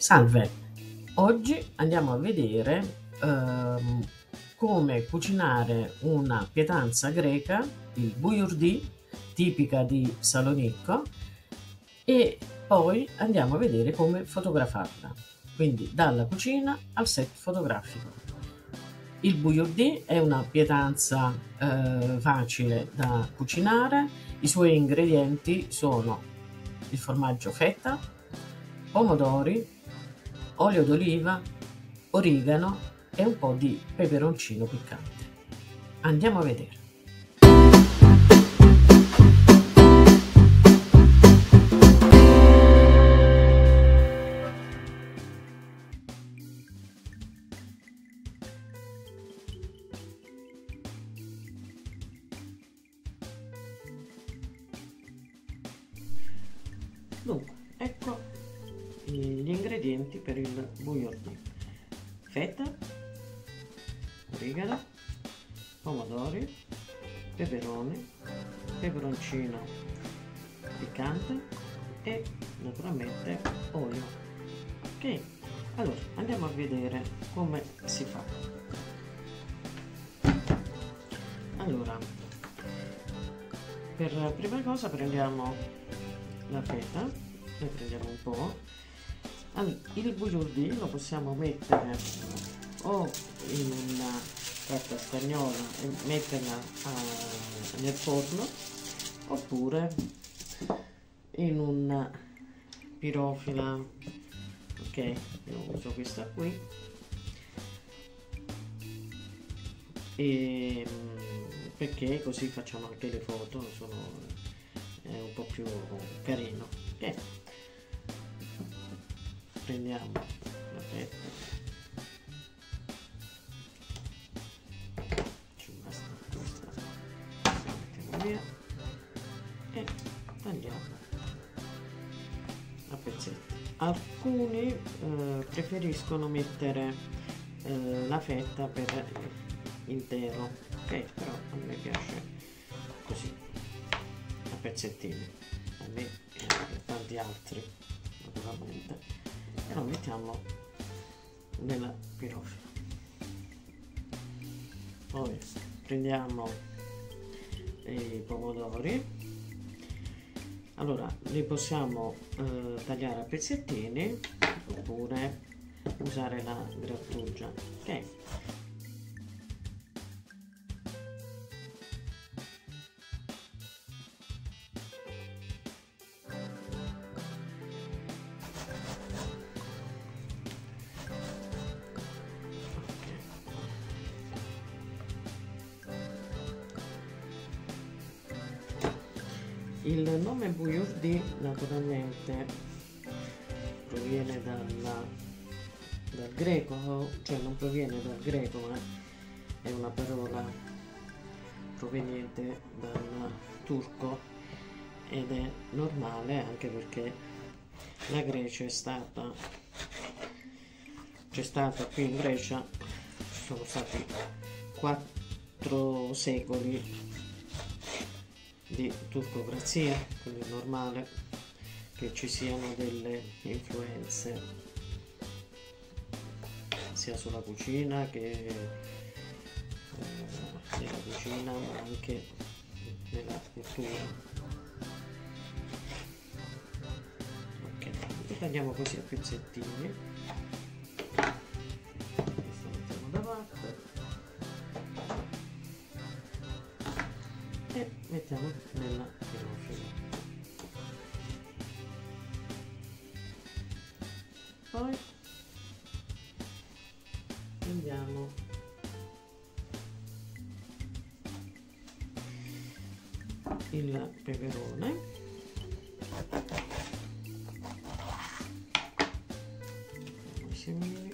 Salve, oggi andiamo a vedere come cucinare una pietanza greca, il bouillabaisse, tipica di Salonicco, e poi andiamo a vedere come fotografarla, quindi dalla cucina al set fotografico. Il bouillabaisse è una pietanza facile da cucinare. I suoi ingredienti sono il formaggio feta, pomodori, olio d'oliva, origano e un po' di peperoncino piccante. Andiamo a vedere. Dunque, ecco gli ingredienti per il bouillabaisse: feta, origano, pomodori, peperone, peperoncino piccante e naturalmente olio. Ok, allora andiamo a vedere come si fa. Allora, per prima cosa prendiamo la feta, ne prendiamo un po'. Il bouillabaisse lo possiamo mettere o in una carta stagnola e metterla nel forno, oppure in una pirofila. Ok, io uso questa qui e perché così facciamo anche le foto, è un po' più carino. Ok, prendiamo la fetta, ci basta questa, la mettiamo via e tagliamo a pezzetti. Alcuni preferiscono mettere la fetta per intero, ok, però a me piace così, a pezzettini, a me e per tanti altri naturalmente, e lo mettiamo nella pirofila. Poi prendiamo i pomodori. Allora, li possiamo tagliare a pezzettini oppure usare la grattugia. Ok, il nome bouillabaisse naturalmente proviene dal greco, cioè non proviene dal greco, ma è una parola proveniente dal turco ed è normale anche perché la Grecia c'è stata qui in Grecia, ci sono stati 4 secoli di turcocrazia, quindi è normale che ci siano delle influenze sia sulla cucina che nella cucina, ma anche nella cultura. Ok, lo tagliamo così a pezzettini, questo mettiamo da parte e mettiamo nella pirofila. Poi prendiamo il peperone, i semini,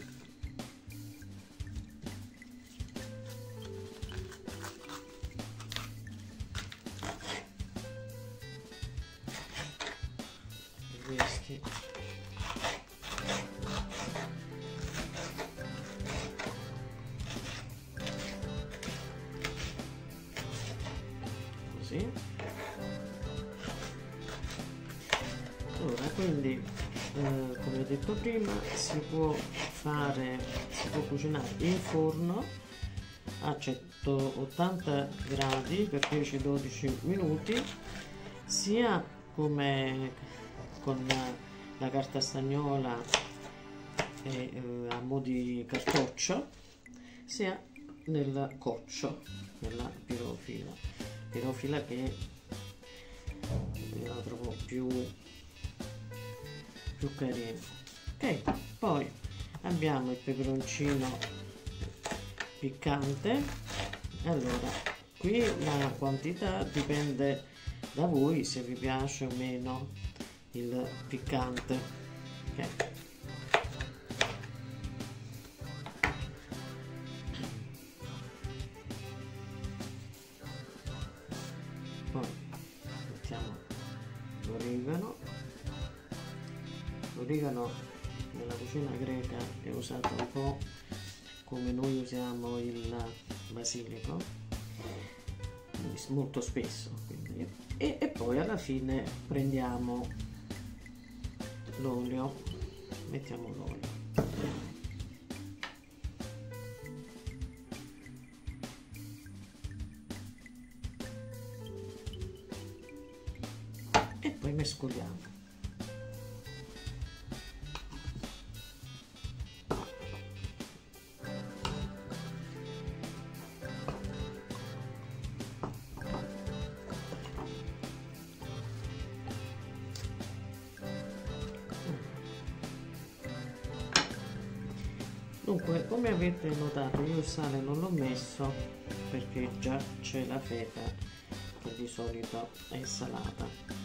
questi così. Allora, quindi come ho detto prima, si può cucinare in forno a 180 gradi per 10-12 minuti, sia come con la carta stagnola a mo' di cartoccio, sia nel coccio, nella pirofila che la trovo più carino. Ok, poi abbiamo il peperoncino piccante. Allora, qui la quantità dipende da voi, se vi piace o meno il piccante. Ok. Poi mettiamo l'origano. L'origano nella cucina greca è usato un po' come noi usiamo il basilico, molto spesso, quindi. E poi alla fine prendiamo l'olio, mettiamo l'olio. E poi mescoliamo. Dunque, come avete notato, io il sale non l'ho messo perché già c'è la feta che di solito è salata.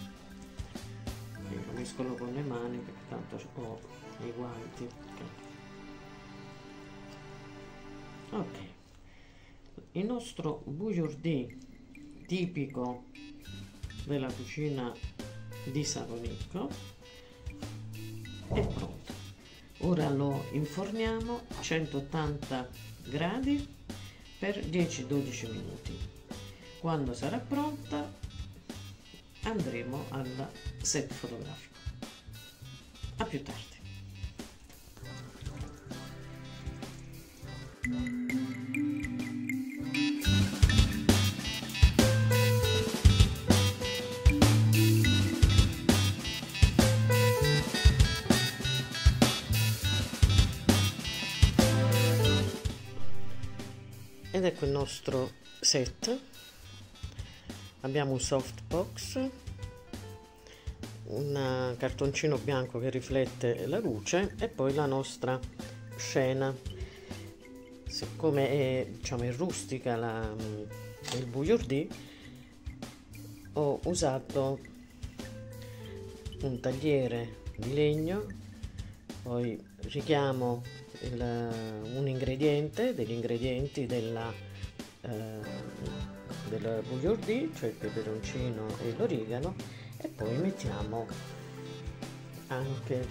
Lo mescolo con le mani perché tanto ho i guanti. Ok, il nostro bugliardì tipico della cucina di Salonicco è pronto. Ora lo inforniamo a 180 gradi per 10-12 minuti. Quando sarà pronta andremo al set fotografico. A più tardi. Ed ecco il nostro set. Abbiamo un softbox, un cartoncino bianco che riflette la luce e poi la nostra scena. Siccome è, diciamo, è rustica il bugliardì, ho usato un tagliere di legno, poi richiamo degli ingredienti del bugliardì, cioè il peperoncino e l'origano, e poi mettiamo anche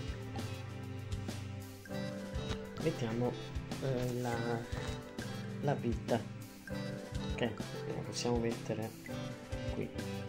la pita, che la possiamo mettere qui.